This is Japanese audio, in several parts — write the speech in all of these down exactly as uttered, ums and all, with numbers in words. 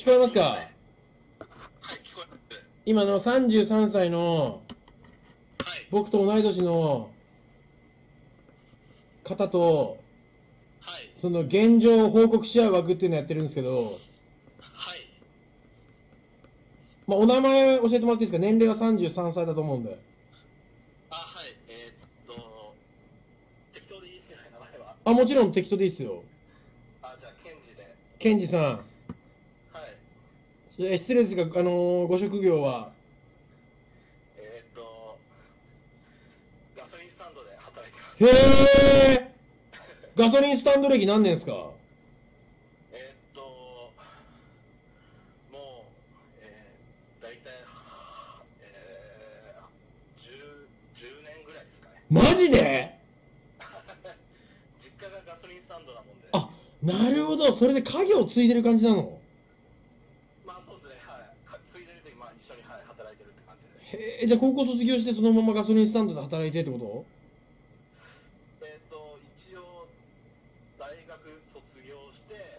聞こえますか？ はい、聞こえます。 今のさんじゅうさんさいのはい、 僕と同い年の方とはい、 その現状を報告し合う枠っていうのをやってるんですけど、 はい。 まあ、お名前教えてもらっていいですか？年齢はさんじゅうさんさいだと思うんで。 あ、はい。えーっと、適当でいいっすよね、名前は。 あ、もちろん適当でいいっすよ。 あ、じゃあ、ケンジで。 ケンジさん、 はい。 え失礼ですが、あのーご職業は？ えーっと、ガソリンスタンドで働いてます。 へえ。ガソリンスタンド歴何年ですか？ えーっと、もう、えー、大体、えー、じゅう、じゅうねんぐらいですかね。 マジで？ 実家がガソリンスタンドなもんで。 あ、なるほど。それで家業を継いでる感じなの？ まあそうですね、はい。かついでると、まあ一緒に、はい、働いてるって感じで。 へえ。じゃあ高校卒業してそのままガソリンスタンドで働いてってこと？ えっと、一応、大学卒業して、 うん。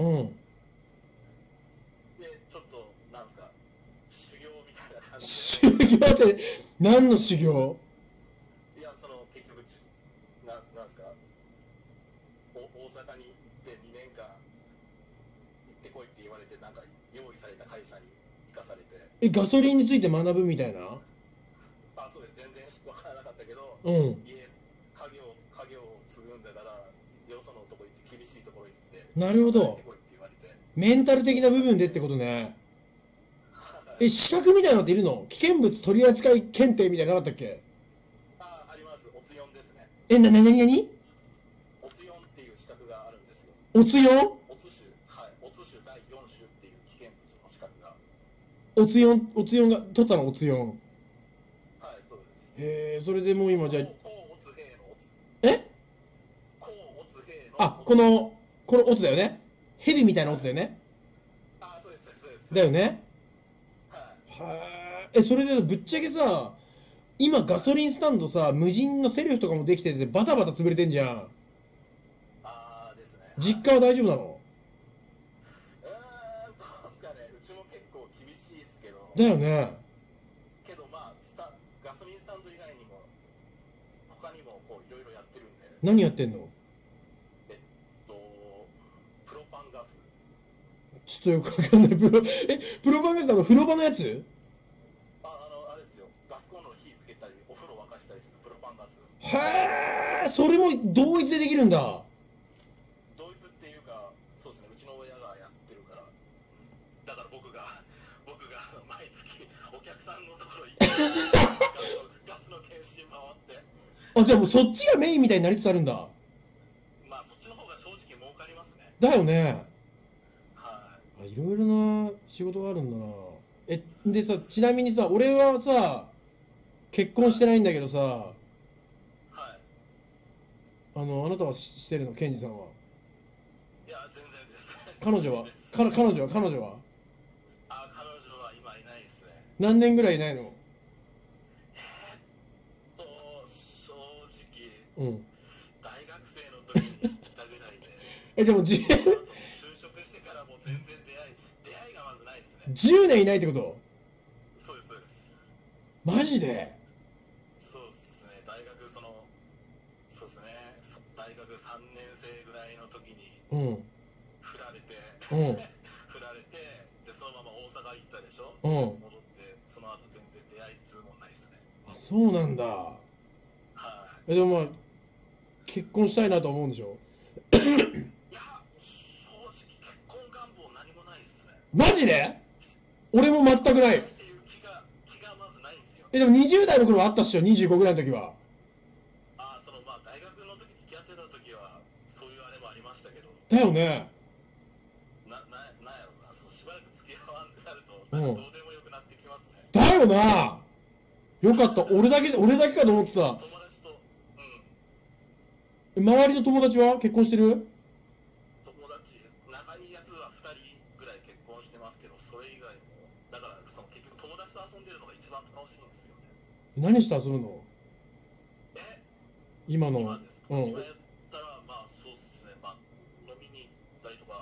で、ちょっと、なんですか、修行みたいな感じ修行って何の修行？ で、いや、その、結局ち、な、なんですか、お、大阪に行ってにねんかん、行ってこいって言われて、なんか、用意された会社に行かされて、 え、ガソリンについて学ぶみたいな？ あ、そうです、全然わからなかったけど、 うん。 家、家業、家業を継ぐんだから、よそのとこ行って、厳しいところ行って、 なるほど働いてこいって言われて、 メンタル的な部分でってことね。え、資格みたいなのっているの？危険物取扱検定みたいなのなかったっけ？ あ、あります。おつよんですね。 え、な、な、なになに？ おつよんっていう資格があるんですよ。 おつよおつ種、はい、おつ種だいよん種っていう危険物の資格が。 おつよん、おつよんが、取ったのおつよん。 はい、そうです。 へえ、それでもう今じゃこう、こうおつ兵のおつ。 えこうおつ兵のあ、 おつ。 この、このオツだよね。ヘビみたいなオはい。 ツだよね。 あ、そうです、そうです。 だよね。 はい。 はえ、え、それでぶっちゃけさ、今ガはい。 ソリンスタンドさ、無人のセルフとかもできててバタバタ潰れてんじゃん。 あーですね。はい。 実家は大丈夫なの？ うーん、どうすかね。うちも結構厳しいですけど、 だよね。 けどまあ、スタ、ガソリンスタンド以外にも、他にもこう、いろいろやってるんで、 何やってんの？ えっと、プロパンガス。 ちょっとよくわかんない。プロ、え、プロパンガスの風呂場のやつ？ あ、あの、あれですよ。ガスコンロ火つけたり、お風呂沸かしたりするプロパンガス。 へえ、それも同一でできるんだ。 同一っていうか、そうですね、うちの親がやってるから、だから僕が、僕があの毎月お客さんのところ行って、ガスの、ガスの検診回って、 あ、じゃあもうそっちがメインみたいになりつつあるんだ。 まあそっちの方が正直儲かりますね。 だよね。 はあ、いろいろな仕事があるんだな。え、でさ、ちなみにさ、俺はさ、結い。はい。 婚してないんだけどさ、 はい。 あの、あなたはししてるの、ケンジさんは？ いや、全然です。 彼女は独身です。 か彼女は彼女はあ、彼女は今いないですね。 何年ぐらいいないの？ えーっと、正直、 うん。 大学生の時に行ったぐらいで、 え、でもじ、 その後も就職してからも全然出会い、出会いがまずないですね。 じゅうねんいないってこと？ そうです、そうです。 マジで？ そうですね、大学、その、そうですね、そ大学さんねん生ぐらいの時にうん。 振られて、 うん。 振られて、で、そのまま大阪行ったでしょ。 うん。 で、戻って、その後全然出会いっつうもんないですね。 あ、そうなんだ。 はえ、でもまあ、結婚したいなと思うんでしょ？ い。いや、正直結婚願望何もないですね。 マジで？俺も全結婚くない。 したいっていう気が、気がまずないんですよ。 え、でもにじゅう代の頃はあったっしょ？ にじゅうご ぐらいの時は。 ああ、その、まあ、大学の時付き合ってた時は、そういうあれもありましたけど、 だよね。 な、な、なんやろうな、そのしばらく付き合わんくなると、 うん。 なんかどうでもよくなってきますね。 だよな。よかった。俺だけ、俺だけかと思ってた。 友達と、うん、 え、周りの友達は結婚してる？ 友達、仲いいやつはふたりぐらい結婚してますけど、それ以外も、だからその結局友達と遊んでるのが一番楽しいんですよね。 何して遊ぶの？ え、 今の。 今ですか？ うん。 今やったら、まあそうっすね、まあ飲みに行ったりとか、あとサ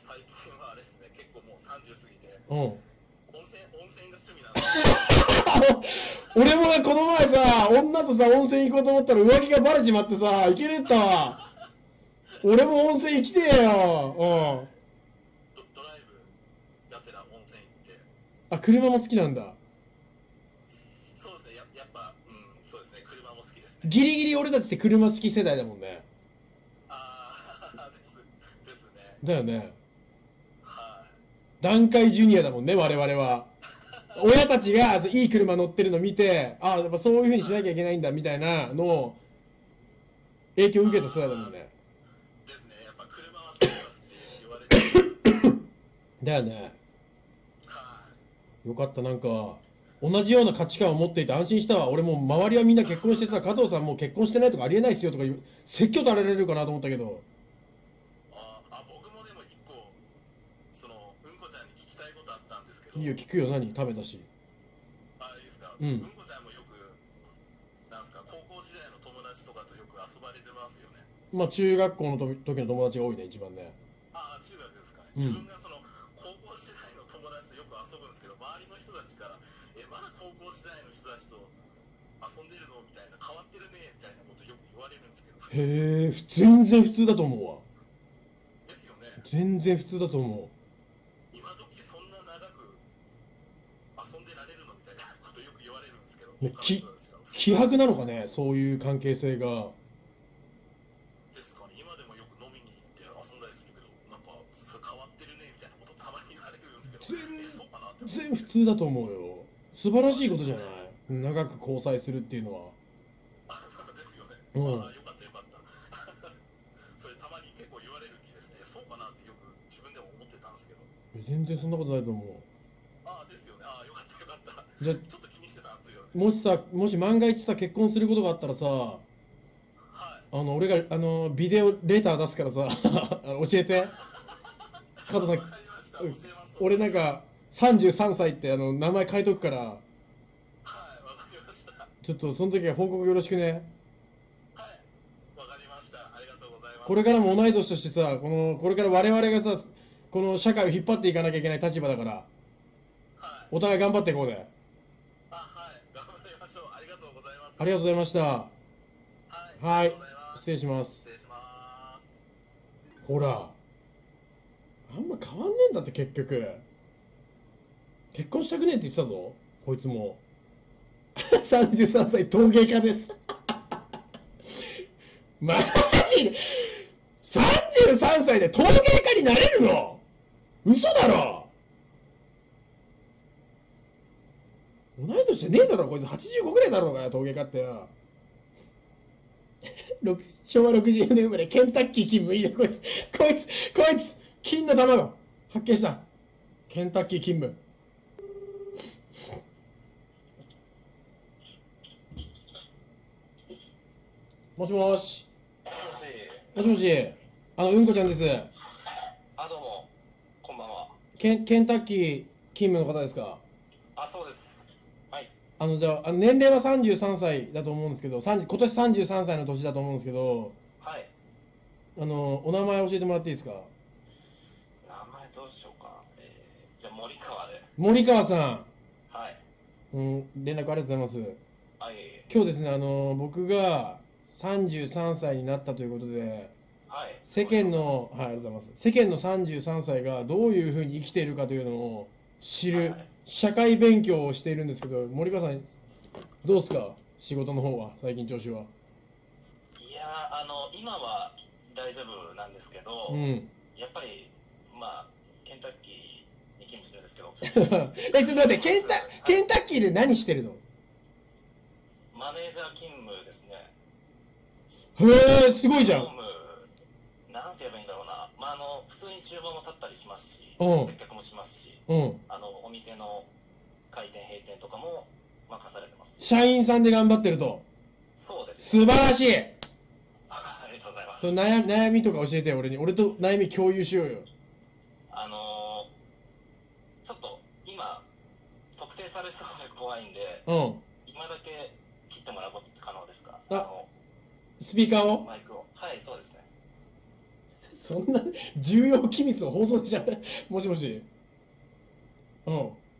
最近はあれですね、結構もうさんじゅう過ぎて、 うん。 温泉、温泉が趣味なんで俺もね、この前さ、女とさ、温泉行こうと思ったら浮気がバレちまってさ、行けねえったわ。俺も温泉行きてえよ。 ド、ドライブがてら温泉行って、 うん。あ、車も好きなんだ。 そうですね、や、やっぱ、うん、そうですね、車も好きですね。 ギリギリ俺たちって車好き世代だもんね。 ああ、です、ですね。 だよね。 はい。 団塊ジュニアだもんね、我々は。親たちがいい車乗ってるの見て、ああ、やっぱそういう風にしなきゃいけないんだみたいなのを影響を受けた世代だもんね。 ですね、やっぱ車は好きますって言われて。 だよね。 はよかった、なんか、同じような価値観を持っていて安心したわ。俺もう周りはみんな結婚してさ、加藤さんもう結婚してないとかありえないっすよとか言う、説教垂れられるかなと思ったけど。 い。ああ、僕もでも一個、その、うんこちゃんに聞きたいことあったんですけど、 いいよ、聞くよ、何食べたし。 あ、いいですか、 ううんんこちゃんもよく、なんすか、高校時代の友達とかとよく遊ばれてますよね。 まあ中学校の時時の友達が多いね、一番ね。 ああ、中学ですか。 うん自分がその、高校時代の友達とよく遊ぶんですけど、周りの人たちから、え、まだ高校時代の人たちと遊んでるのみたいな、変わってるねみたいなことよく言われるんですけど、普通へえ、全然普通だと思うわ。 ですよね。 全然普通だと思今時そんな長く遊んでられるのみたいなことよく言われるんですけど、 ね他の人たちがう。希薄なのかね、そういう関係性が。 ですかね。今でもよく飲みに行って遊んだりするけど、なんかそれ変わってるねみたいなことたまに言われるんですけど、え、そうかなって思うん全然ですけど。 普通だと思うよ。素晴らしいことじゃない。長く交際するっていうのは。 あ、そうですよね。 うんああ、よかったよかった。それたまに結構言われる気ですね。そうかなってよく自分でも思ってたんですけど。 全然そんなことないと思う。 ああ、ですよね。ああ、よかったよかった。 じゃちょっと気にしてたんですよ。 もしさ、もし万が一さ、結婚することがあったらさ、 はい。 あの、俺が、あの、ビデオレター出すからさ、あの教えて。加藤さん、 わかりました。教えます。 俺なんか、さんじゅうさんさいってあの、名前変えとくから、 はい、わかりました。 ちょっとその時は報告よろしくね。 はい、わかりました。ありがとうございます。 これからも同い年としてさ、この、これから我々がさ、この社会を引っ張っていかなきゃいけない立場だから、 はい。 お互い頑張っていこうで。 あ、はい、頑張りましょう。ありがとうございます。 ありがとうございました。 はい、 はいありがとうございます。 失礼します。 失礼します。 ほら、あんま変わんねえんだって結局。結婚したくねえって言ってたぞ、こいつも。さんじゅうさんさい陶芸家です。マジでさんじゅうさんさいで陶芸家になれるの？嘘だろ。同い年じゃねえだろ、こいつはちじゅうごぐらいだろうがよ、陶芸家ってよ。昭和ろくじゅうよねん生まれ、ケンタッキー勤務。いいね、こいつ。こいつ、こいつ、金の卵。発見した。ケンタッキー勤務。もしもし。 もしもし。 もしもし。あの、うんこちゃんです。 あ、どうも。こんばんは。 ケン、ケンタッキー勤務の方ですか？ あ、そうです。はい。 あの、じゃあ、あの年齢はさんじゅうさんさいだと思うんですけど、さんじ今年さんじゅうさんさいの年だと思うんですけど、 はい。 あの、お名前教えてもらっていいですか？ 名前どうしようか。えー、じゃあ森川で。 森川さはい。 ん。うん、連絡ありがとうございます。 あ、いえいえ。 今日ですね、あの、僕がさんじゅうさんさいになったということで、 はい。 世間の、はい、ありがとうございます。世間のさんじゅうさんさいがどういうふうに生きているかというのを知るはいはい社会勉強をしているんですけど、森川さん、どうですか？仕事の方は、最近調子は。 いやー、あの、今は大丈夫なんですけど、 うん。 やっぱり、まあ、ケンタッキーに勤務してるんですけど、 え、ちょっと待って、ケンタ、ケンタッキーで何してるの？ マネージャー勤務ですね。 へえ、すごいじゃん。 業務、なんて言えばいいんだろうな。まあ、あの、普通に厨房も立ったりしますし、 うん接客もしますし、 うん。 あの、お店の開店閉店とかも任されてます。 社員さんで頑張ってると。 そうです。 素晴らしい。 ありがとうございます。 その悩み、悩みとか教えてよ、俺に。俺と悩み共有しようよ。 あのー、ちょっと今、特定されそうで怖いんで、 うん。 今だけ切ってもらうことって可能ですか？ ああのスピーカーをマイクを。はい、そうですね。 そんな重要機密を放送じゃない。もしもし。うん。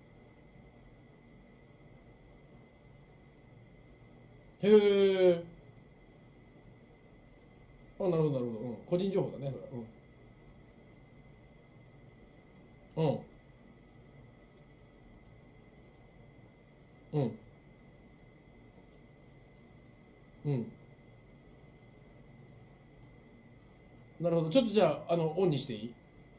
へえ。あ、なるほど、なるほど。うん。個人情報だね、それ。うん。うん。うん。うん。なるほど。ちょっとじゃあ、あの、オンにしていい？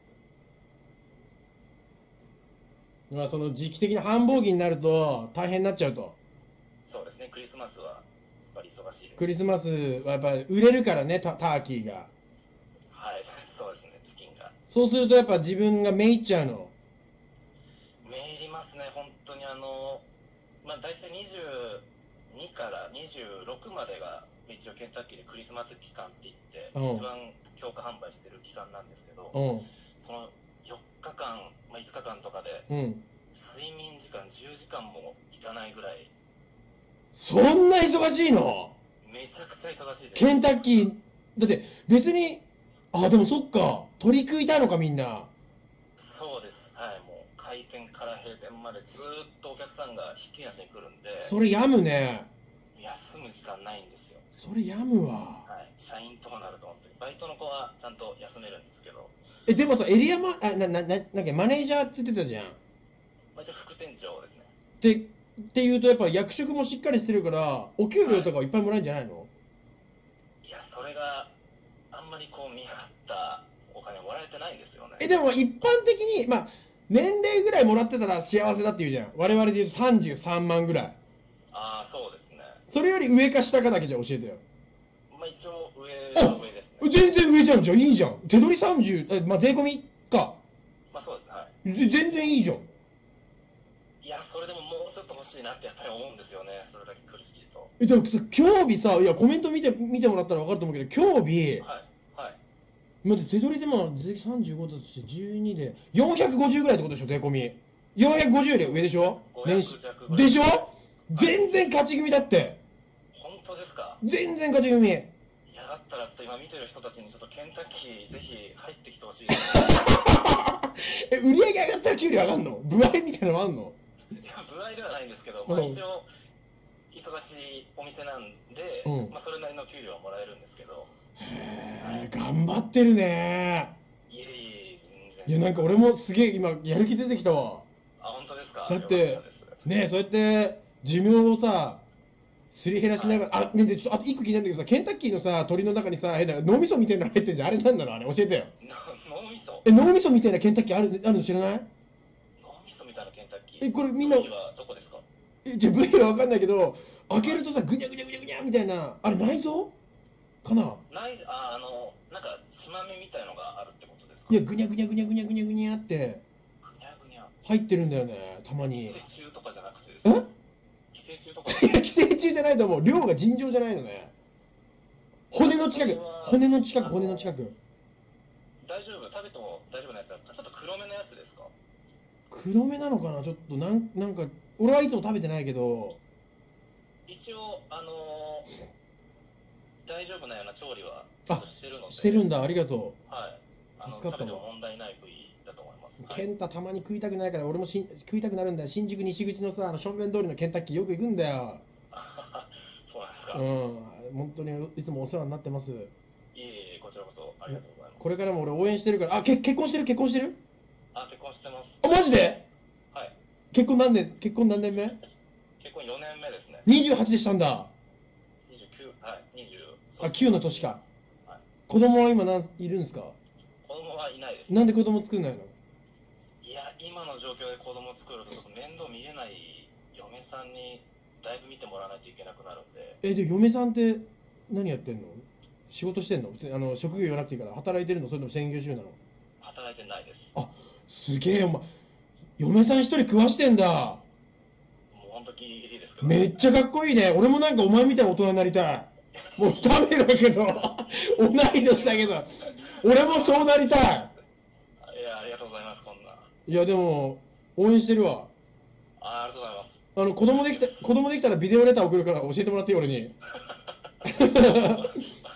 まあ、その時期的な繁忙期になると大変になっちゃうと。 そうですね、クリスマスはやっぱり忙しいです。 クリスマスはやっぱり売れるからね、タ、ターキーが。 はい、そうですね、チキンが。 そうするとやっぱ自分がめいっちゃうの。 めいりますね、本当にあの、まあ大体にじゅうにからにじゅうろくまでが一応ケンタッキーでクリスマス期間って言って、 うん一番強化販売してる期間なんですけど、 うん。 そのよっかかん、まあ、いつかかんとかで、 うん。 睡眠時間じゅうじかんもいかないぐらい、 そんな忙しいの？ めちゃくちゃ忙しいです。 ケンタッキー、だって別に、あ、でもそっか、鳥食いたいのかみんな。 そうです、はい、もう開店から閉店までずーっとお客さんがひっきりなしに来るんで、 それ病むね。 休む時間ないんですよ。 それ病むわ。 はい、社員とかなると本当にバイトの子はちゃんと休めるんですけど、 え、でもさ、エリアマ、あ、な、な、な、なんかマネージャーって言ってたじゃん。 まあ、一応副店長ですね。 で、っていうとやっぱ役職もしっかりしてるから、お給料とかはいっぱいもらえるんじゃないの？ いや、それがあんまりこう見合ったお金もらえてないんですよね。 え、でも一般的に、まあ、年齢ぐらいもらってたら幸せだって言うじゃん。我々で言うとさんじゅうさんまんぐらい。 ああ、そうですね。 それより上か下かだけじゃあ教えてよ。 まあ一応上は上ですね。 全然上じゃん。じゃあいいじゃん。手取りさんじゅう、え、まあ税込みか。 まあそうですね、はい。 ぜ全然いいじゃん。 いや、それでももうちょっと欲しいなってやっぱり思うんですよね。それだけ苦しいと。 え、でもさ、今日日さ、いや、コメント見て、見てもらったら分かると思うけど、今日日、 はい。はい。 まだ手取りでも税さんじゅうごだとしてじゅうにでよんひゃくごじゅうぐらいってことでしょ、税込み。よんひゃくごじゅうより上でしょ、年収ごひゃく弱ぐらいでしょ。全然勝ち組だって。 本当ですか？ 全然勝ち組。 いや、だったらちょっと今見てる人たちにちょっとケンタッキーぜひ入ってきてほしいですね。 え、売り上げ上がったら給料上がんの？歩合みたいなのあんの？ いや、歩合ではないんですけど、まあ、一応忙しいお店なんで、 うんまあ、それなりの給料はもらえるんですけど。 へえ、頑張ってるね。 いえいえ、全然。 いや、なんか俺もすげえ今やる気出てきたわ。 あ、本当ですか？ だってよかったです。 ねえ、そうやって寿命をさ、すり減らしながら、あ、ねで、ちょっとあと一個気になるんだけどさ、ケンタッキーのさ、鳥の中にさ、変な脳みそみたいなの入ってんじゃん。あれなんだろう、あれ教えてよ。 の脳みそえ、脳みそみたいなケンタッキーある、あるの知らない？ 脳みそみたいなケンタッキー。 え、これみんな、 部位はどこですか？ え、じゃあ部位はわかんないけど、開けるとさ、ぐにゃぐにゃぐにゃぐにゃみたいな、あれ内臓かな？ ない、あ、あの、なんか、つまみみたいのがあるってことですか？ いや、ぐにゃぐにゃぐにゃぐにゃぐにゃぐにゃってぐにゃぐにゃ。 入ってるんだよね、たまに。 寄生虫とかじゃなくてですえ？ か？寄生虫とかいや、寄生虫じゃないと思う。量が尋常じゃないのね。骨の近く、骨の近く、骨の近く。 大丈夫、食べても大丈夫なやつだ。ちょっと黒めのやつですか？ 黒めなのかな、ちょっとなん、なんか、俺はいつも食べてないけど、 一応、あのー、大丈夫なような調理はちょっとしてるので。 してるんだ、ありがとはい。あの、 助かったわ食べても問題ない部位だと思います。 う。 はい、 ケンタたまに食いたくないから、俺もしん食いたくなるんだよ。新宿西口のさ、あの正面通りのケンタッキーよく行くんだよ。 そうなんですか。 うん、本当にいつもお世話になってます。 いえいえ、こちらこそありがとうございます。 これからも俺応援してるから、あ、け結婚してる、結婚してる？ あ、結婚してます。 あ、マジで？ はい。 結婚何年、結婚何年目？ 結婚よねんめですね。 にじゅうはち でしたんだ。 にじゅうきゅう、はい、にじゅう。 あ、きゅうの年か。 はい、 子供は今何いるんですか？ 子供はいないです。 なんで子供作んないの？ いや、今の状況で子供作るとちょっと面倒見れない嫁さんにだいぶ見てもらわないといけなくなるんで。 え、で、嫁さんって何やってんの？仕事してんの？普通にあの職業言わなくていいから、働いてるの？それとも専業主婦なの？ 働いてないです。 あ、すげえ、お前、嫁さん一人食わしてんだ。 もう本当ギリギリですけど。 めっちゃかっこいいね。俺もなんかお前みたいな大人になりたい。もうダメだけど、同い年だけど、俺もそうなりたい。 いや、ありがとうございます、こんな。 いや、でも、応援してるわ。 あ、ありがとうございます。 あの、子供できた、子供できたらビデオレター送るから教えてもらってよ、俺に。 わかりました。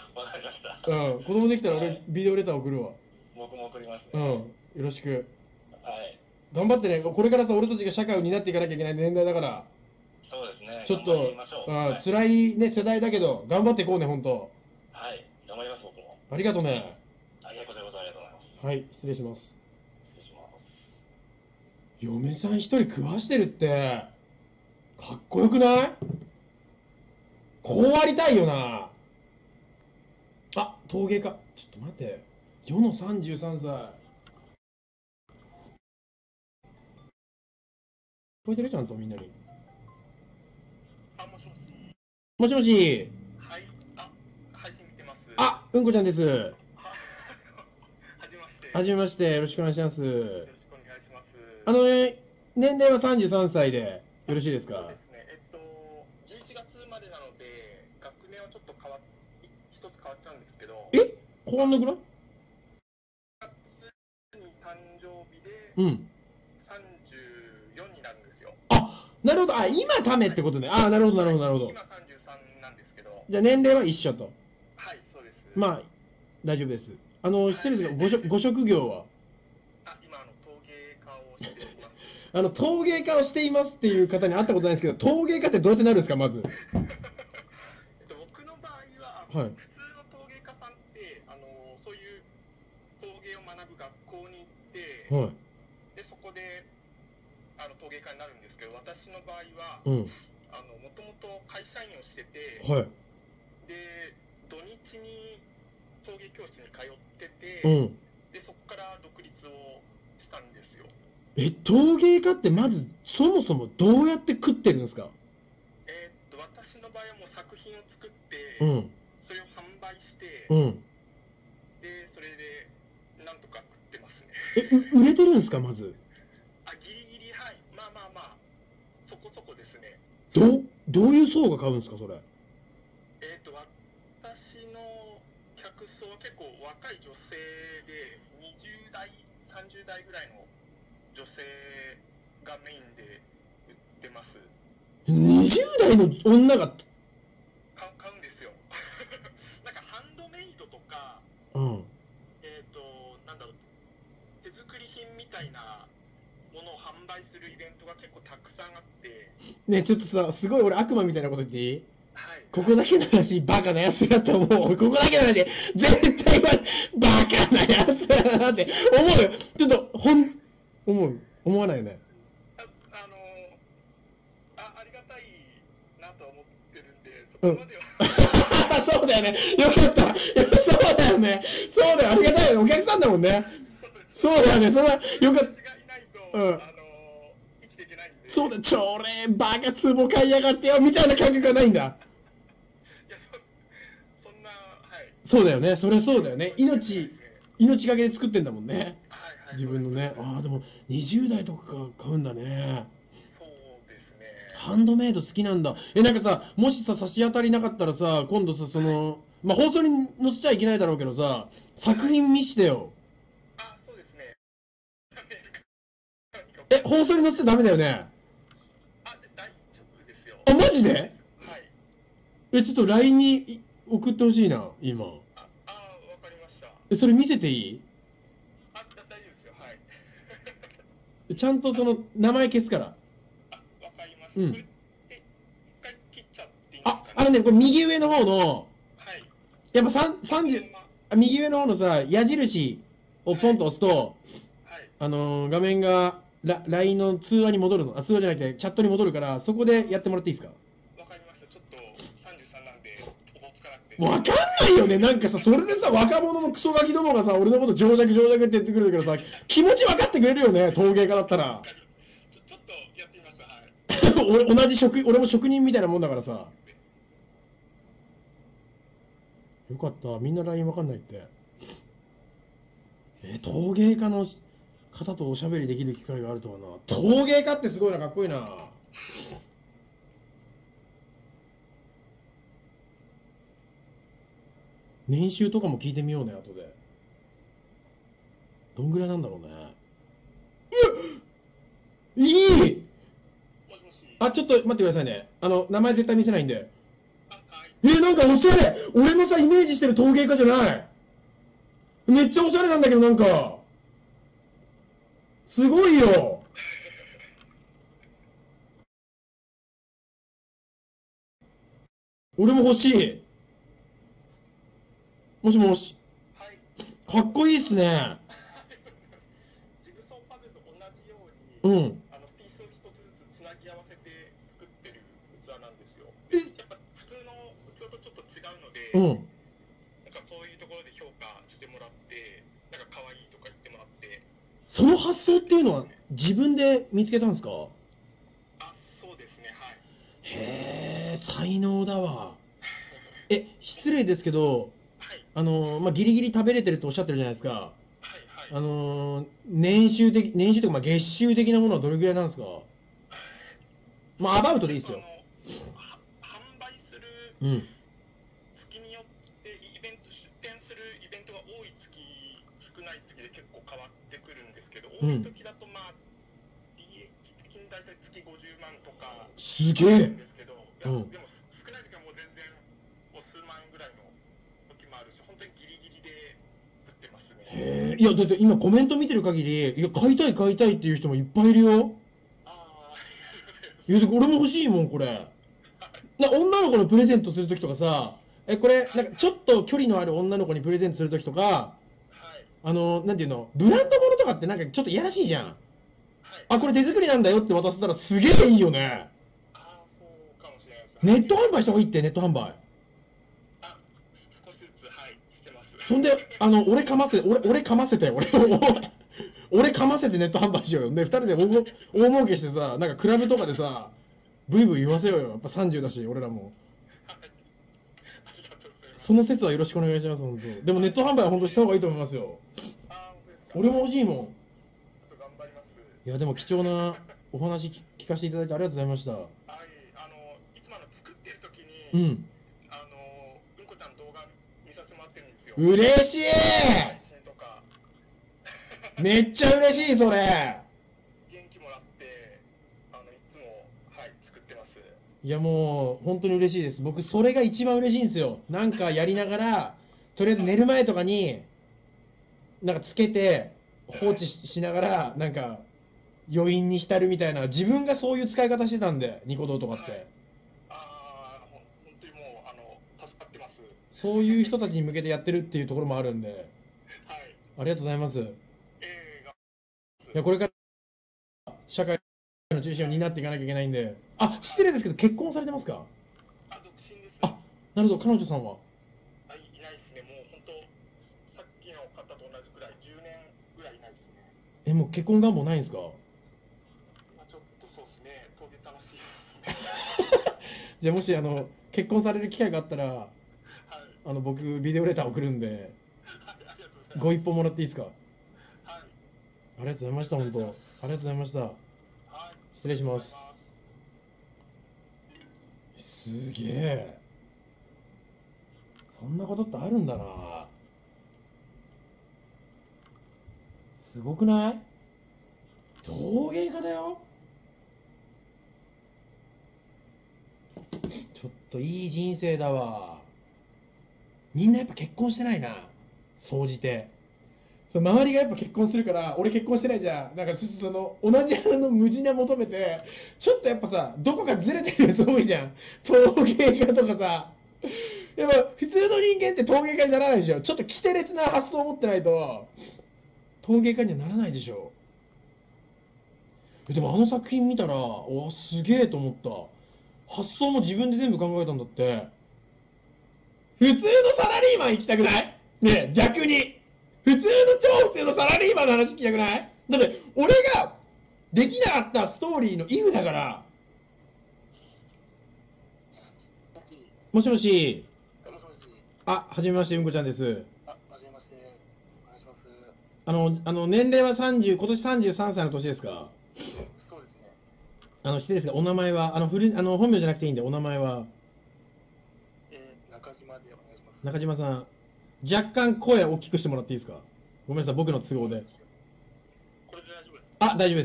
ました。 うん、子供できたら俺、 はいビデオレター送るわ。 僕も送りますうん、 ね。 よろしく。 はい。 頑張ってね。これからさ、俺たちが社会を担っていかなきゃいけない年代だから、 そうですね。 ちょっと頑張りましょう。 あはい。 辛いね、世代だけど、頑張っていこうね、ほんと。 はい。頑張ります、僕も。 ありがとうね。 ありがとうございます。ありがとうございます。 はい、失礼します。 失礼します。 嫁さん一人食わしてるって、かっこよくない？こうありたいよな。あ、陶芸家。ちょっと待って。世のさんじゅうさんさい。聞こえてるちゃんとみんなに。 あ、もしもし。 もしもし。 はい。あ、配信見てます。 あ、うんこちゃんです。 ははじめまして。 はじめまして。よろしくお願いします。 よろしくお願いします。 あのね、年齢はさんじゅうさんさいでよろしいですか？ そうですね。えっと、じゅういちがつまでなので、学年はちょっと変わっ、一つ変わっちゃうんですけど、 え？変わんなくない？ がつに誕生日でうん。 さんじゅうよんになるんですよ。 あ、なるほど。あ、今ためってことね。あ、なるほど、なるほど、なるほど。 今さんじゅうさんなんですけど、 じゃあ年齢は一緒と。 はい、そうです。 まあ、大丈夫です。あの、失礼ですが、ご職ご職業は？ あ、今、あの、陶芸家をしています。 あの、陶芸家をしていますっていう方に会ったことないですけど、陶芸家ってどうやってなるんですか、まず。 えっと、僕の場合は、 はい普通の陶芸家さんって、あの、そういう陶芸を学ぶ学校に行って、 はい。 で、そこで、あの、陶芸家になるんですけど、私の場合は、 うん。 あの、もともと会社員をしてて、 はい。 で、土日に陶芸教室に通ってて、 うん。 で、そこから独立をしたんですよ。 え、陶芸家ってまず、そもそもどうやって食ってるんですか？ えーっと、私の場合はもう作品を作って、 うん。 それを販売して、 うん。 で、それで、なんとか食ってますね。 え、う売れてるんですか、まず。 あ、ギリギリ、はい。まあまあまあ、そこそこですね。 どう、どういう層が買うんですか、それ。 えーっと、私の客層は結構若い女性で、にじゅう代、さんじゅう代ぐらいの女性がメインで売ってます。 にじゅう代の女が、 買う買うんですよ。なんかハンドメイドとか、 うん。 えっ、と、なんだろう、手作り品みたいなものを販売するイベントが結構たくさんあって、 ね、ちょっとさ、すごい俺悪魔みたいなこと言っていい？ はい。 ここだけの話、バカなやつだと思う。ここだけの話、絶対はバカなやつだなって思うよ。ちょっと、ほん、思う。思わないよね。 あ、あのあ、ありがたいなとは思ってるんで、そこまでは、 そうだよね。よかった。いやそうだよね。そうだよ。ありがたいよ。お客さんだもんね。 そうです。 そうだよね。それは、よかった。 間違いないと、 うんあの生きていけないんで。 そうだ、ちょれ、バカツボ買いやがってよ、みたいな感覚はないんだ。 いや、そ、そんな、はい。 そうだよね。それはそうだよね。命、 はい命がけで作ってんだもんね。 はい、 自分のね。 そうですああ、でも、にじゅう代とか買うんだね。 そうですね。 ハンドメイド好きなんだ。え、なんかさ、もしさ、差し当たりなかったらさ、今度さ、その、まあ、放送に載せちゃいけないだろうけどさ、作品見してよ。 あ、そうですね。 え、放送に載せちゃダメだよね。 あ、で大丈夫ですよ。 あ、マジで？ はい。 え、ちょっと ライン にい送ってほしいな、今。 あ、あ、わかりました。 え、それ見せていい？ あ、だ大丈夫ですよ。はい。 ちゃんとその、名前消すから。 あ、わかりました。 うんこれえ、一回切っちゃっていいんですあ、 かね。 あのね、これ右上の方の、 はい。 やっぱさんさんじゅう、 このままあ右上の方のさ、矢印をポンと押すと、 はい。 あのー画面がラ ライン の通話に戻るの。あ、通話じゃなくてチャットに戻るから、そこでやってもらっていいですか？ わかりました。ちょっとさんじゅうさんなんで、おぼつかなくて。 わかんないよね。なんかさ、それでさ、若者のクソガキどもがさ、俺のこと情弱情弱って言ってくるけどさ、気持ち分かってくれるよね、陶芸家だったら。 ちょちょっとやってみます。はい。 俺、同じ職、俺も職人みたいなもんだからさ。よかった。みんな ライン わかんないって。えー陶芸家の方とおしゃべりできる機会があるとはな。陶芸家ってすごいな、かっこいいな。年収とかも聞いてみようね、後で。どんぐらいなんだろうね。いいもしもし。 あ、ちょっと待ってくださいね。あの、名前絶対見せないんで。 あ、はい。 え、なんかおしゃれ。俺のさ、イメージしてる陶芸家じゃない。めっちゃおしゃれなんだけど、なんか。すごいよ。俺も欲しい。もしもし。 はい。 かっこいいっすね。 ジグソーパズルと同じように、 うん。 あのピースを一つずつつなぎ合わせて作ってる器なんですよ。 え、 やっぱ普通の器とちょっと違うので、 うん。 なんかそういうところで評価してもらって、なんか可愛いとか言ってもらって。 その発想っていうのは自分で見つけたんですか？ あ、そうですね、はい。 へえ、才能だわ。え、失礼ですけど、 はい、 あのーまあ、ギリギリ食べれてるっておっしゃってるじゃないですか。 はい、はい。 あのー年収的、年収というか、まあ、月収的なものはどれぐらいなんですか？まあ、アバウトでいいですよ。 あのは販売するうん。 月によってイベント出店するイベントが多い月少ない月で結構変わってくるんですけど、 うん多い時だとまあ利益的に大体月ごじゅうまんとかすげえ。 なんですけど、いや、 うん。 でも少ない時はもう全然もう数万円ぐらいの時もあるし、本当にギリギリで売ってますね。 へえ。いや、だって今コメント見てる限り、いや、買いたい買いたいっていう人もいっぱいいるよ。 ああ、 いや、だから俺も欲しいもん、これ。な、女の子のプレゼントするときとかさ、え、これ、なんかちょっと距離のある女の子にプレゼントするときとか、 はい、 あの、なんていうの、ブランド物とかってなんかちょっといやらしいじゃん。 はい。 あ、これ手作りなんだよって渡せたらすげえいいよね。 ああ、そうかもしれないです。 ネット販売した方がいいって、ネット販売。 あ、少しずつ、はい、してます。 そんで、あの、俺かませ、俺、俺かませて、俺を、俺かませてネット販売しようよ。で、二人で大も大儲けしてさ、なんかクラブとかでさ、ブイブイ言わせようよ。やっぱさんじゅうだし、俺らも。 はい、ありがとうございます。 その説はよろしくお願いします、本当。でもネット販売は本当した方がいいと思いますよ。 ああ、本当ですか。 俺も欲しいもん。 ちょっと頑張ります。 いや、でも貴重なお話聞聞かせていただいてありがとうございました。 はい、あの、いつもあの作ってる時うに、 ん。 あの、うんこちゃん動画見させてもらってるんですよ。 嬉しい。 配信とか。 めっちゃ嬉しい、それ。 元気もらって、あの、いつも、はい、作ってます。 いや、もう、本当に嬉しいです。僕、それが一番嬉しいんですよ。なんかやりながら、とりあえず寝る前とかに、なんかつけて、放置ししながら、なんか、余韻に浸るみたいな、自分がそういう使い方してたんで、ニコ動とかっはい。 て。 ああ、ほん本当にもう、あの、助かってます。 そういう人たちに向けてやってるっていうところもあるんで、 はい。 ありがとうございます。い映画。 や、これから社会の中心を担っていかなきゃいけないんで、あ、失礼ですけど、結婚されてますか？ あ、独身です。 あ、なるほど、彼女さんは。 あ、いいないですね。もう本当、さっきの方と同じくらい、じゅうねんぐらいいないですね。 え、もう結婚願望ないんですか？ まあ、ちょっとそうですね。陶芸楽しいですね。 じゃあもしあの結婚される機会があったら、 はい。 あの僕ビデオレター送るんで、 はい、ありがとうございます。 ご一報もらっていいですか？ はい。 ありがとうございました、本当。ありがとうございました。 はい。 失礼します。 ありがとうございます。 すげえ。そんなことってあるんだな。すごくない？陶芸家だよ。ちょっといい人生だわ。みんなやっぱ結婚してないな。総じて。そう周りがやっぱ結婚するから、俺結婚してないじゃん。なんかちょっとその同じ花の無地な求めて、ちょっとやっぱさ、どこかずれてるやつ多いじゃん。陶芸家とかさ。やっぱ普通の人間って陶芸家にならないでしょ。ちょっと奇烈な発想を持ってないと陶芸家にはならないでしょ。えでもあの作品見たら、おすげえと思った。発想も自分で全部考えたんだって。普通のサラリーマン行きたくない？ねえ、逆に。普通の超普通のサラリーマンの話聞きたくない？だって俺ができなかったストーリーのイフだから。もしもし。 もしもし。 あ、はじめまして、うんこちゃんです。 あ、はじめまして。お願いします。 あの、あの年齢はさんじゅう、今年さんじゅうさんさいの年ですか？ そうですね。 あの、失礼ですが、お名前は、あの、フル、あの、本名じゃなくていいんで、お名前は。 えー、中島でお願いします。 中島さん、若干声大きくしてもらっていいですか？ごめんなさい、僕の都合で。 これで大丈夫ですか？ あ、大丈夫です。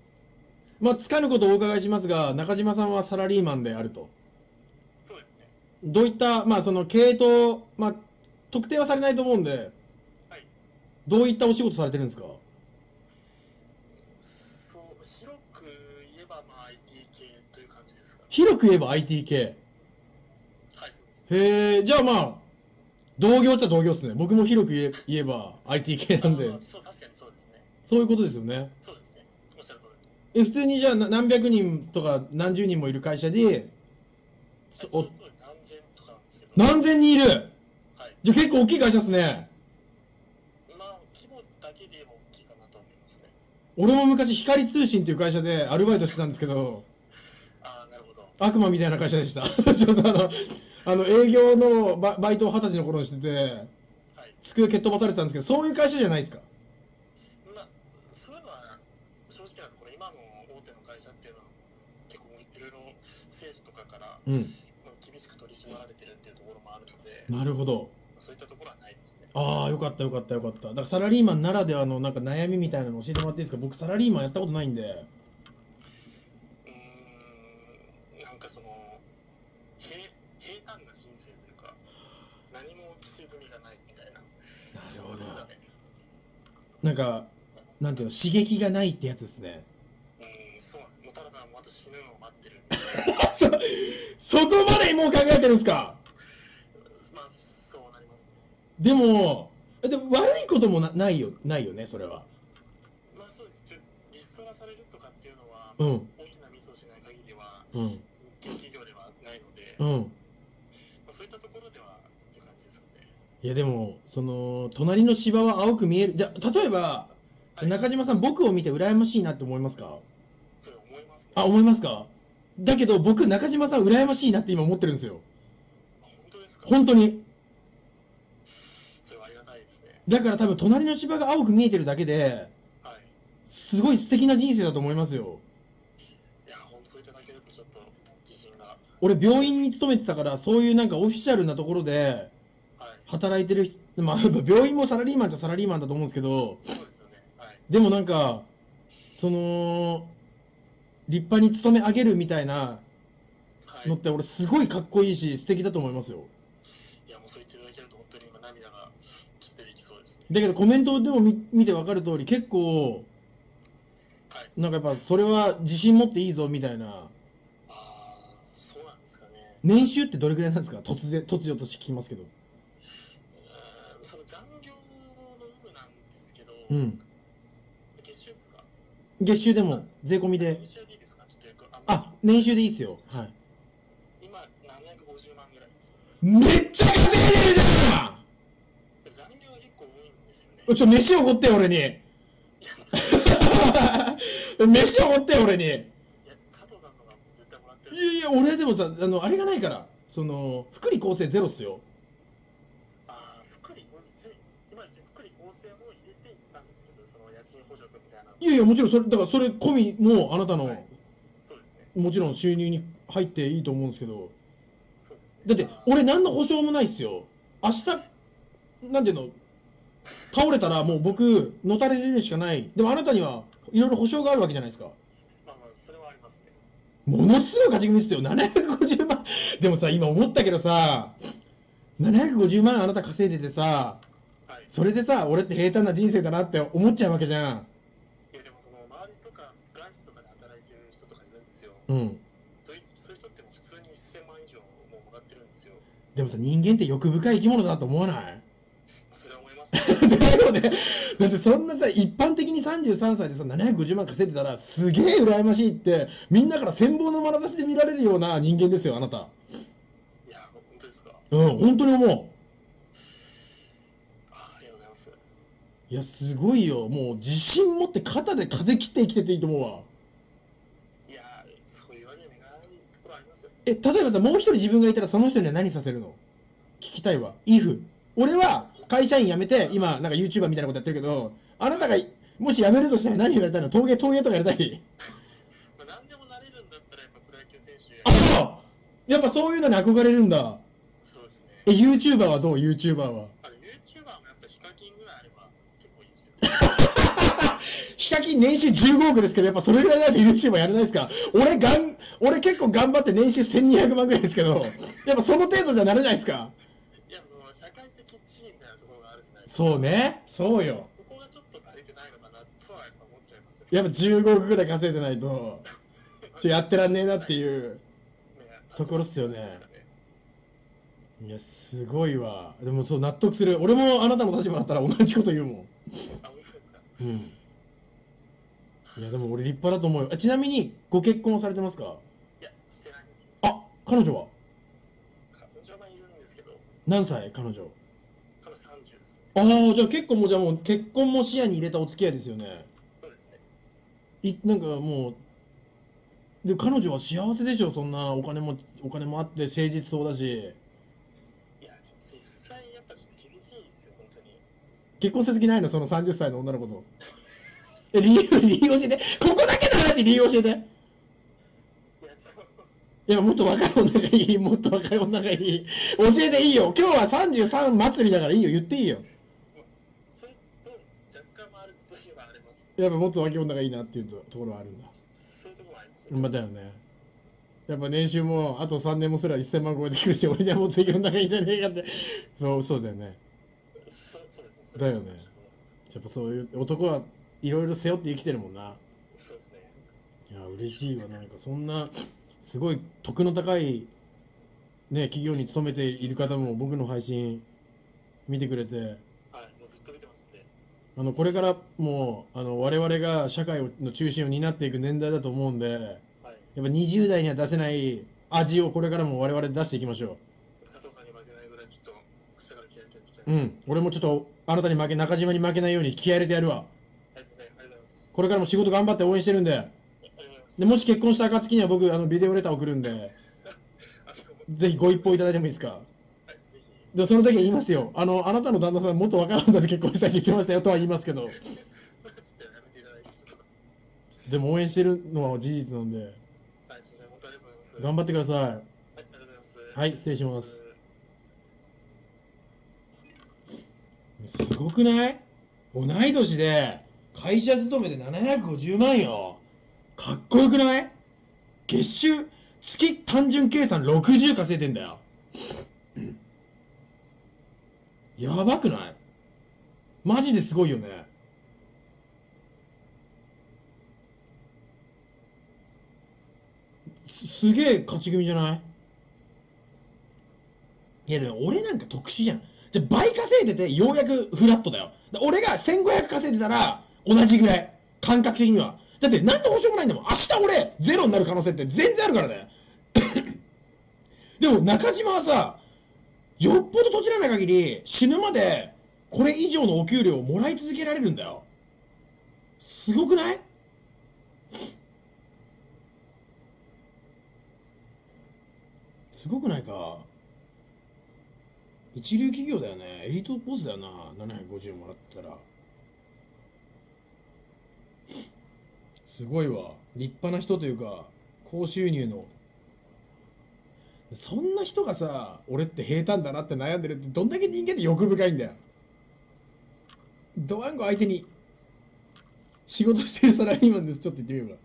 まあ、つかぬことをお伺いしますが、中島さんはサラリーマンであると。 そうですね。 どういった、まあ、その経営と、まあ、特定はされないと思うんで、 はい。 どういったお仕事されてるんですか？ そう、広く言えば、まあ、アイティー 系という感じですかね。 広く言えば アイティー 系。 はい、そうですね。 へえ、じゃあまあ、同業っちゃ同業っすね。僕も広く言え言えば アイティー 系なんで、 ああ、そう、確かにそうですね。 そういうことですよね。 そうですね。おっしゃる通え、普通にじゃあな何百人とか何十人もいる会社で、 り。 そお一応そうです。何千とかなんですけど。 何千人いる。 はい。 じゃあ結構大きい会社ですね。 まあ、規模だけで言えば大きいかなと思いますね。 俺も昔光通信っていう会社でアルバイトしてたんですけど、 ああ、なるほど。 悪魔みたいな会社でした。ちょっとあの、あの営業のババイトを二十歳の頃にしてて、 はい。 机蹴っ飛ばされてたんですけど、そういう会社じゃないですか。 まあ、そういうのは、正直なところ、今の大手の会社っていうのは、結構いろいろ政府とかからうん。 厳しく取り締まられてるっていうところもあるので、 なるほど。 そういったところはないですね。 ああ、よかったよかったよかった。だからサラリーマンならではのなんか悩みみたいなの教えてもらっていいですか？僕サラリーマンやったことないんで。 うーん、なんかその、平平坦な人生というか、何も浮き沈みがないみたいななるほどところですかね。 なんか、なんていうの、刺激がないってやつですね。 うーん、そうなんです。もうただただまた死ぬのを待ってるんで。 そ、そこまでもう考えてるんですか？ まあ、そうなりますね。 でも、でも悪いこともなないよ、ないよね、それは。 まあそうです。ちょリストラされるとかっていうのは、 うん大きなミスをしない限りは、 うん企業ではないので、まうん。 あ、そういったところではっていう感じですかね。 いやでも、その、隣の芝は青く見える。じゃあ、例えば、 はい、 中島さん、僕を見て羨ましいなって思いますか？ それ思いますね。 あ、思いますか？だけど、僕、中島さん、羨ましいなって今思ってるんですよ。 あ、本当ですか？ 本当に。 それはありがたいですね。 だから多分、隣の芝が青く見えてるだけで、 はい。 すごい素敵な人生だと思いますよ。 いや、本当そういただけるとちょっと自信が。 俺、病院に勤めてたから、そういうなんかオフィシャルなところではい。 働いてる人、まあ、病院もサラリーマンじゃサラリーマンだと思うんですけど、 そうですよね。はい。 でもなんか、その、立派に勤め上げるみたいなはい。 のって、俺、すごいかっこいいし、素敵だと思いますよ。 いや、もうそう言っていただけると本当に今涙がちょっと出てきそうですね。 だけど、コメントでも見見て分かる通り、結構、 はい。 なんかやっぱ、それは自信持っていいぞみたいな。 ああ、そうなんですかね。 年収ってどれくらいなんですか？突然、突如として聞きますけど。 うーん、その残業の有無なんですけど、 うん。 月収ですか？ 月収でも、税込みで。 年収でいいですか？ちょっとよくあんまあ、年収でいいっすよ。はい。 り。今、ななひゃくごじゅうまんぐらいです。 めっちゃ稼いでるじゃ残業が結構多いんですよね。 ん。ちょ、飯おごってよ、俺に。 いや、 飯おごってよ、俺に。いいや、加藤さんのが絶対もらってる。 やいや、俺でもさ、あの、あれがないから。その、福利厚生ゼロっすよ。 ああ、福利、今、一応福利厚生も入れていったんですけど、その家賃補助とみたいな。 いやいや、もちろん、それ、だからそれ込みも、あなたの、 はいそうですね。 もちろん収入に入っていいと思うんですけど、 そうですね。 だって、 まあ俺何の保証もないっすよ。明日、なんていうの、倒れたらもう僕、のたれ死ぬしかない。でもあなたにはいろいろ保証があるわけじゃないですか。 まあまあ、それはありますね。 ものすごい勝ち組っすよ。ななひゃくごじゅうまん。でもさ、今思ったけどさ、ななひゃくごじゅうまんあなた稼いでてさ、 はい。 それでさ、俺って平坦な人生だなって思っちゃうわけじゃん。 いや、でもその、周りとか、外資とかで働いてる人とかいるんですよ。 うん。 そういうそういう人ってもう普通にせんまん以上もうもらってるんですよ。 でもさ、人間って欲深い生き物だと思わない？ まあ、それは思いますね。 だよね。だってそんなさ、一般的にさんじゅうさんさいでさ、ななひゃくごじゅうまん稼いでたら、すげえ羨ましいって、みんなから羨望の眼差しで見られるような人間ですよ、あなた。 いや、本当ですか。 うん、本当に思う。 あありがとうございます。 いや、すごいよ。もう自信持って肩で風切って生きてていいと思うわ。 いや、そういうわけにはいかないところありますよ。 え、例えばさ、もう一人自分がいたらその人には何させるの？聞きたいわ。イフ。俺は会社員辞めて、今、なんか YouTuber みたいなことやってるけど、あなたがもし辞めるとしたら何言われたいの？陶芸、陶芸とかやりたい？ まあ、何でもなれるんだったら、やっぱプロ野球選手やあ、そうやっぱそういうのに憧れるんだ。 そうですね。 え、YouTuber はどう？ YouTuber は。 あの YouTuber もやっぱヒカキンぐらいあれば結構いいですよ。 ヒヒカキン年収じゅうごおくですけど、やっぱそれぐらいないと YouTuber やれないですか？俺がん、俺結構頑張って年収せんにひゃくまんぐらいですけど、やっぱその程度じゃなれないですか？ いや、その社会的地位みたいなところがあるじゃないですか。 そうね、そうよ。 ここがちょっと足りてないのかなとはやっぱ思っちゃいますよ。 やっぱじゅうごおくぐらい稼いでないと、ちょやってらんねえなっていうねところっすよね。いや、すごいわ。でもそう納得する。俺もあなたの立場だったら同じこと言うもん。 あ、本当ですか。 うん。いや、でも俺立派だと思うよ。あ、ちなみにご結婚されてますか？ いや、してないんですよ。 あ、彼女は彼女がいるんですけど、 何歳？彼女。 彼女さんじゅうです。 ああ、じゃあ結構もうじゃあもう結婚も視野に入れたお付き合いですよね。 そうですね。 い、なんかもう、で彼女は幸せでしょ。そんなお金もお金もあって誠実そうだし。 いや、実際やっぱちょっと厳しいですよ、本当に。 結婚する気ないの？そのさんじゅっさいの女の子と。え、理由、理由教えて。ここだけの話、理由教えて。 いや、そう。 いや、もっと若い女がいい。もっと若い女がいい。教えていいよ。今日はさんじゅうさん祭りだからいいよ。言っていいよ。 それと若干もあるといえばあります。 やっぱもっと若い女がいいなっていうとところはあるんだ。 そういうところもあります。 まあだよね。やっぱ年収もあとさんねんもすらせんまん超えてくるし、俺にはもっといい女がいいんじゃねえかって。そう、そうだよね。 そうそうですね。 だよね。やっぱそういう男はいろいろ背負って生きてるもんな。 そうですね。 いや、嬉しいわ。なんかそんな、すごい得の高い、ね、企業に勤めている方も僕の配信見てくれて、 はい、もうずっと見てますんで。 あの、これからもう、あの、我々が社会の中心を担っていく年代だと思うんで、 はい。 やっぱにじゅう代には出せない味をこれからも我々で出していきましょ加藤さんに負けないぐらいちょっと下から気合い入れてきちゃう。うん。俺もちょっとあなたに負け、中島に負けないように気合い入れてやるわ。 はい、すみません。ありがとうございます。 これからも仕事頑張って応援してるんで。 ありがとうございます。 で、もし結婚した暁には僕、あの、ビデオレター送るんで、 ありがとうぜひご一報いただいてもいいですか？ はい、ぜひ。 で、その時は言いますよ。あの、あなたの旦那さんもっと若い女で結婚したいって言ってましたよとは言いますけど、 そうしてやめていただいて、ちょっと。 でも応援してるのは事実なんで、 はい、すみません。本当にありがとうございます。 頑張ってください。 はい、ありがとうございます。 はい、失礼します。すごくない？同い年で会社勤めでななひゃくごじゅうまんよ。かっこよくない？月収、月単純計算ろくじゅう稼いでんだよ。やばくない？マジですごいよね。す、すげえ勝ち組じゃない？いやでも俺なんか特殊じゃん。じゃあ倍稼いでてようやくフラットだよ。俺がせんごひゃく稼いでたら同じぐらい。感覚的には。だって何の保証もないんだもん。明日俺ゼロになる可能性って全然あるからね。でも中島はさ、よっぽどとちらない限り死ぬまでこれ以上のお給料をもらい続けられるんだよ。すごくない？すごくないか？一流企業だよね。エリートボスだよな。ななひゃくごじゅうもらったら。すごいわ。立派な人というか、高収入の。そんな人がさ、俺って平坦だなって悩んでるって、どんだけ人間って欲深いんだよ。ドワンゴ相手に仕事してるサラリーマンです。ちょっと言ってみようか。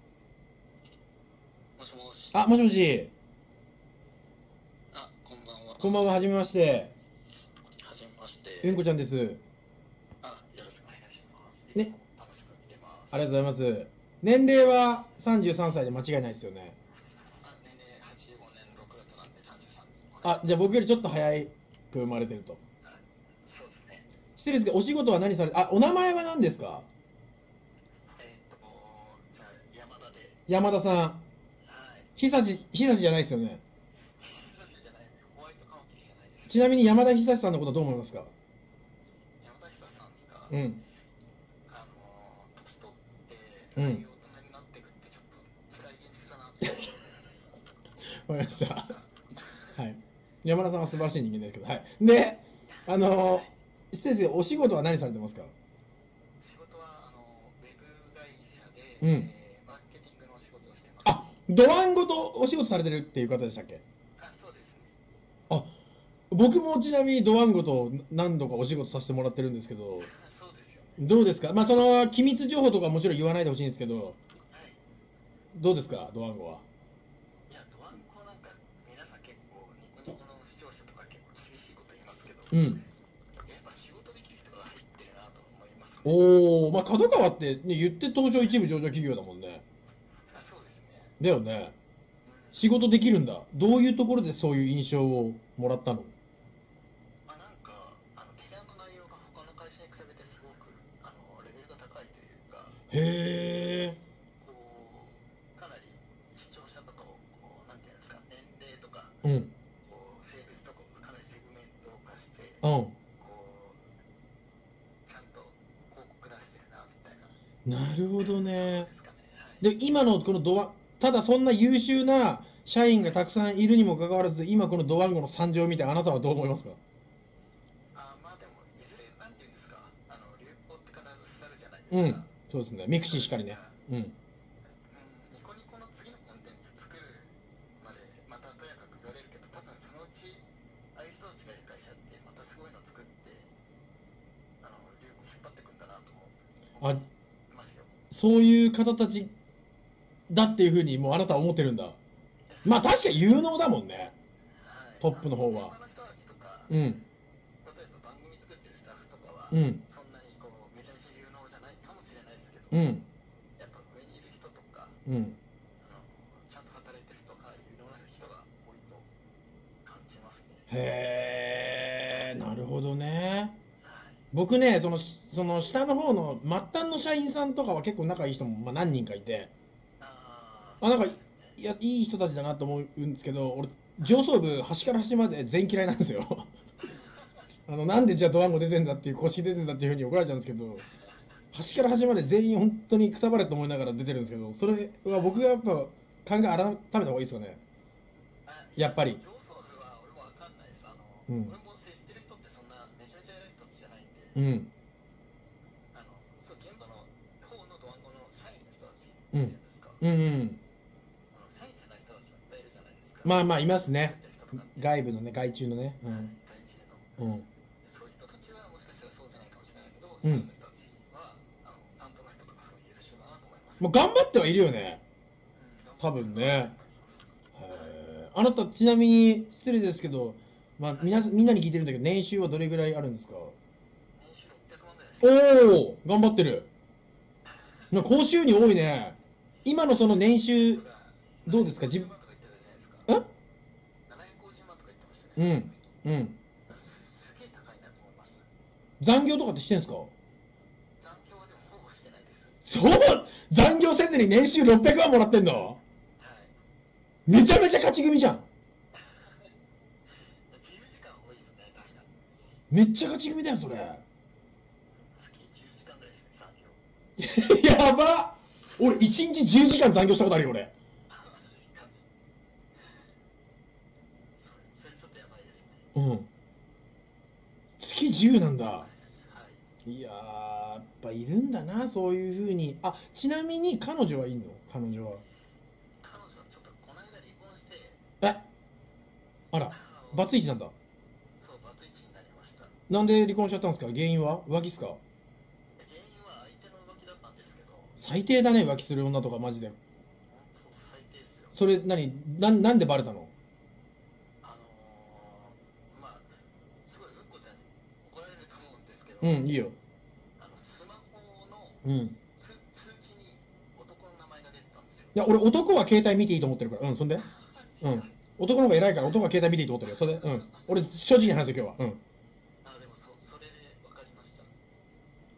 もしもし。 あ、もしもし。 あ、こんばんは。 こんばんは、はじめまして。 はじめまして。 うんこちゃんです。 あ、よろしくお願いします。 ね。 楽しく見てます。 ありがとうございます。年齢はさんじゅうさんさいで間違いないですよね。 あ、年齢はちじゅうごねんろくがつなんでさんじゅうさんにん。 あ、じゃあ僕よりちょっと早く生まれてると。 そうですね。 失礼ですけど、お仕事は何されて、あ、お名前は何ですか？ えーっと、じゃあ山田で。 山田さん。 はい。 久し、久しじゃないですよね。 久しじゃない。ホワイトカウンティじゃないです。 ちなみに山田久志さんのことどう思いますか？ 山田久さんですか？ うん。 あのー、年取って、 うん大人になっていくってちょっと辛い現実だなって。 わかりました。はい。山田さんは素晴らしい人間ですけど、はい。で、あのー、失礼ですけど、お仕事は何されてますか？ 仕事は、あのー、ウェブ会社で、 うんえーマーケティングのお仕事をしてます。 あ、ドワンゴとお仕事されてるっていう方でしたっけ？ あ、そうですね。 あ、僕もちなみにドワンゴと何度かお仕事させてもらってるんですけど、 そうですよね。 どうですか、まあその機密情報とかはもちろん言わないでほしいんですけど、 はい。 どうですか、ドワンゴは。 いや、ドワンコなんか、皆さん結構、ニコニコの視聴者とか結構厳しいこと言いますけど、 うん。 やっぱ仕事できる人が入ってるなと思いますね。 おお、まあ角川って、ね、言って東証一部上場企業だもんね。 あ、そうですね。 だよね。 うん。 仕事できるんだ。どういうところでそういう印象をもらったの？ まあ、なんか、あの、提案の内容が他の会社に比べてすごく、あの、レベルが高いというか、 へえ。 こう、かなり視聴者とかを、こう、なんていうんですか、年齢とか、 うん。 こう、性別とかをかなりセグメント化して、 うん。 こう、ちゃんと広告出してるな、みたいな。 なるほどね。 ですかね。はい。 で、今のこのドワただそんな優秀な社員がたくさんいるにもかかわらず、今このドワンゴの惨状を見てあなたはどう思いますか？ あ、まあでも、いずれ、なんていうんですか、あの、流行って必ず去るじゃないでうん。 すか。 そうですね。ミクシーしかりね。うん。 うん、ニコニコの次のコンテンツ作るまで、またとやかく言われるけど、多分そのうち、ああいう人たちがいる会社って、またすごいの作って、あの、流行引っ張っていくんだなと思あ、 いますよ。 そういう方たちだっていうふうにもうあなたは思ってるんだ。まあ確かに有能だもんね。 はい、 トップの方は。 あの現場の人たちとか、 うん。 例えば番組作ってるスタッフとかは、 うん。 そんなにこうめちゃめちゃ有能じゃないかもしれないですけど、 うん。 やっぱ上にいる人とか、 うん。 あのちゃんと働いてる人はかなり有能な人が多いと感じますね。 へえ、なるほどね。 はい。 僕ね、その、その下の方の末端の社員さんとかは結構仲いい人もまあ何人かいて、 ああ、なんか、 そうですよね。 いや、いい人たちだなと思うんですけど、俺、上層部、端から端まで全員嫌いなんですよ。あの、なんでじゃあドワンゴ出てんだっていう、公式出てんだっていうふうに怒られちゃうんですけど、端から端まで全員本当にくたばれと思いながら出てるんですけど、それは僕がやっぱ考え改めた方がいいですよね。 あ、 やっぱり。 上層部は俺もわかんないです。あの、 うん。 俺も接してる人ってそんなめちゃめちゃ偉い人じゃないんで、 うん。 あの、そう、現場の方のドワンゴの社員の人たちってうん。 いうんですか、 うんうん。 あの社員じゃない人たちもいっぱいいるじゃないですか。 まあまあ、いますね。 作ってる人とかって。 外部のね、外注のね。うはい、 ん。 外注の。 うん。 そういう人たちはもしかしたらそうじゃないかもしれないけど、 うん社員の人たちは、あの、担当の人とかすごい優秀だなと思います。 もう頑張ってはいるよね。 うん、 多分ね。 頑張ってるなと思います。 へー。あなた、ちなみに失礼ですけど、まあ、みなみんなに聞いてるんだけど、年収はどれぐらいあるんですか？ 年収ろっぴゃくまんぐらいです。 おお、頑張ってる。な高収入多いね。今のその年収、どうですか？自分。 ななひゃくごじゅうまんとか言ってたじゃないですか。 ん？ ななひゃくごじゅうまんとか言ってましたうん。 ね。 うん。 すすげえ高いなと思いました。 残業とかってしてんすか？ 残業はでもほぼしてないです。 そう残業せずに年収ろっぴゃくまんもらってんの？ はい。 めちゃめちゃ勝ち組じゃん。 自由時間多いですね、確かに。 めっちゃ勝ち組だよ、それ。 月じゅうじかんぐらいですね、残業。 やばっ。俺、いちにちじゅうじかん残業したことあるよ、俺。 それ、それちょっとやばいですね。 うん。月じゅうなんだ。 はい。 いやー、やっぱいるんだな、そういう風に。あ、ちなみに彼女はいんの？彼女は。 彼女はちょっとこの間離婚して、 え、あら、 あのバツイチなんだ。 そう、バツイチになりました。 なんで離婚しちゃったんですか？原因は浮気っすか？ 原因は相手の浮気だったんですけど、 最低だね、浮気する女とかマジで。 本当最低ですよ。 それ何、ななんでバレたの？ あのー、まあ、すごい、うっこちゃんに怒られると思うんですけど、 うん、いいよ。 あの、スマホのうん。いつ通知に男の名前が出てたんですよ。 や、俺男は携帯見ていいと思ってるから。うん、そんでうん男の方が偉いから男は携帯見ていいと思ってるよ。それで、うん。俺、正直に話すよ、今日は。うん。 あ、でもそ、それで分かりました。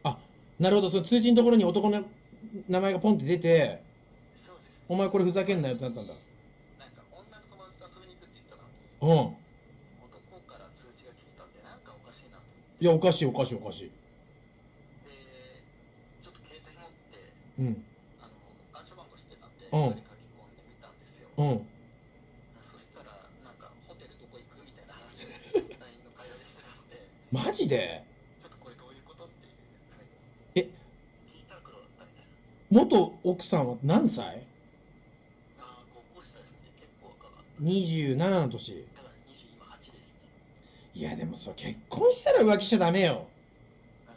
あ、なるほど。その通知のところに男の名前がポンって出て、 そうです。 お前これふざけんなよってなったんだ。 なんか、女の友達と遊びに行くって言ったのに、 うん。 男から通知が来てたんで、なんかおかしいなと思って。 いや、おかしいおかしいおかしい。 で、ちょっと携帯持って、 うん。 あの、暗証番号知ってたんで、 うんそれ書き込んでみたんですよ。 うん。 そしたら、なんか、ホテルどこ行くみたいな話を ライン の会話でしてたので、 マジで？ ちょっとこれどういうことっていうふうにえ、 聞いたら黒だったみたいな。 元奥さんは何歳？ ああ、高校下ですね。結構若かった。 にじゅうななの年。 だからにじゅうはちですね。 いや、でもそれ結婚したら浮気しちゃダメよ。 うん、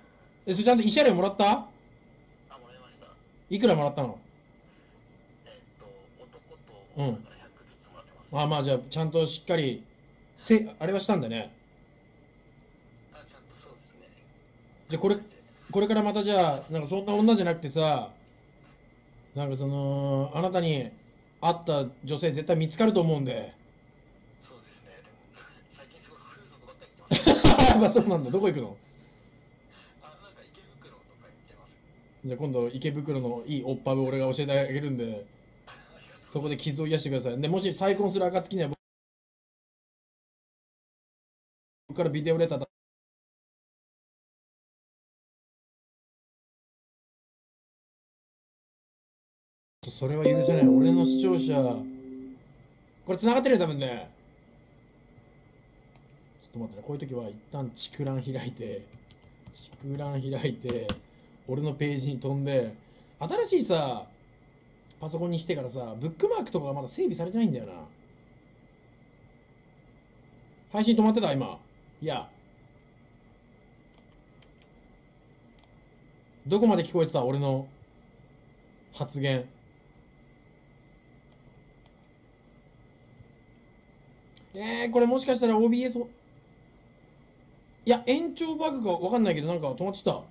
え、それちゃんと慰謝料もらった？ あ、もらいました。 いくらもらったの？ えっと、男とうん女からひゃくずつもらってます。 あ、まあじゃあ、ちゃんとしっかり、せ、あれはしたんだね。 あ、ちゃんとそうですね。 じゃあこれ、これからまたじゃあ、なんかそんな女じゃなくてさ、なんかその、あなたに会った女性絶対見つかると思うんで。 そうですね。でも、最近すごい風俗ばっかり行ってます。 やっぱそうなんだ。どこ行くの？ あ、なんか池袋とか行ってます。 じゃあ今度池袋のいいオッパブ俺が教えてあげるんで、 ありがとう。 そこで傷を癒してください。で、もし再婚する暁には僕からビデオレターだ。それは許せない。俺の視聴者、これ繋がってるよ、多分ね。ちょっと待ってね。こういう時は一旦蓄覧開いて、蓄覧開いて、俺のページに飛んで、新しいさ、パソコンにしてからさ、ブックマークとかがまだ整備されてないんだよな。配信止まってた、今。いや。どこまで聞こえてた俺の発言。えー、これもしかしたら オービーエス を、いや、延長バグかわかんないけど、なんか止まってた。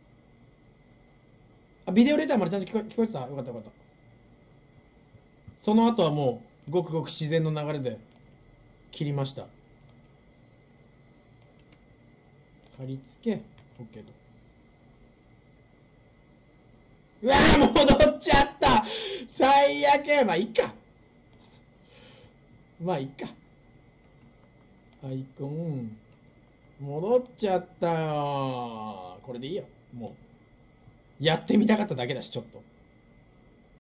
あ、ビデオレターまでちゃんと聞こえ聞こえてた。よかったよかった。その後はもう、ごくごく自然の流れで切りました。貼り付け、OK と。うわー、戻っちゃった。最悪。まあいいか。まあいいか。アイコン戻っちゃったよ。これでいいよ。もうやってみたかっただけだし、ちょっと。